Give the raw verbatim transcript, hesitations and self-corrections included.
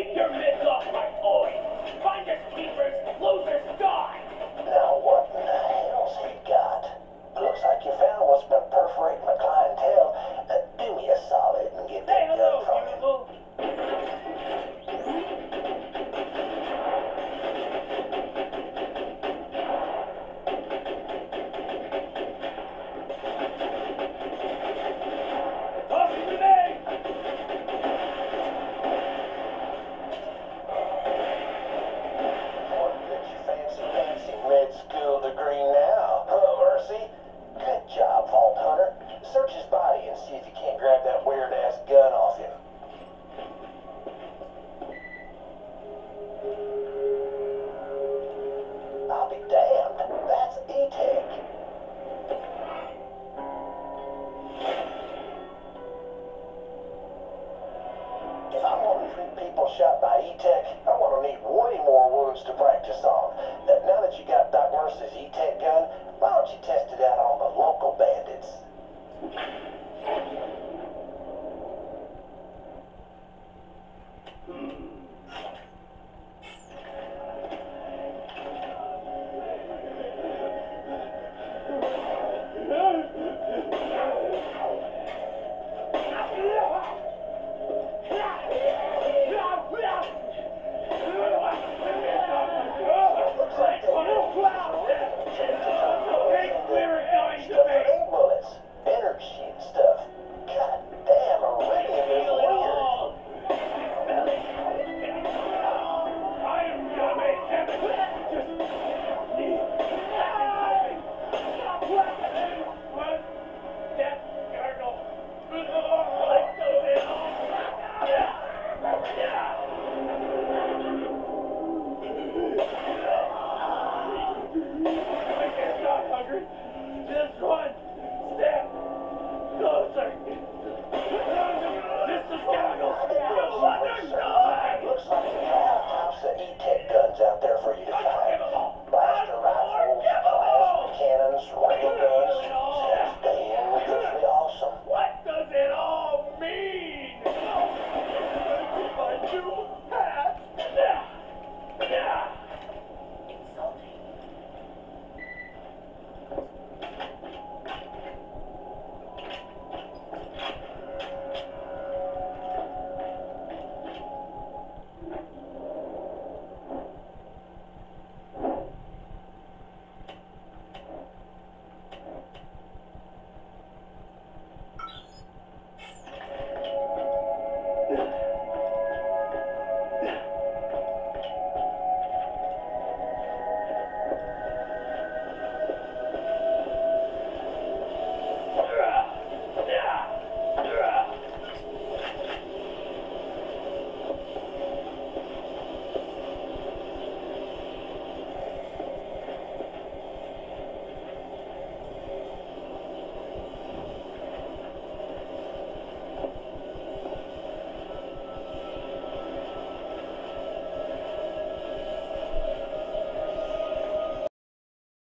Your mitts off my toy! Finders keepers, losers die! Now what in the hell's he got? Looks like you found what's been perforating my clientele. Uh, do me a solid and get Say that hello, gun from him. beautiful! Toss a grenade! What gets your fancy, fancy med school degree now, huh, Mercy? Good job, Vault Hunter. Search his body and see if you can't grab that weird-ass gun off him. I'll be damned. That's E-Tech. If I'm one of three people shot by E-Tech, I'm gonna need way more wounds to practice on. That now that you got Doc Mercy's E-Tech gun, why don't you test it out on the local bandits?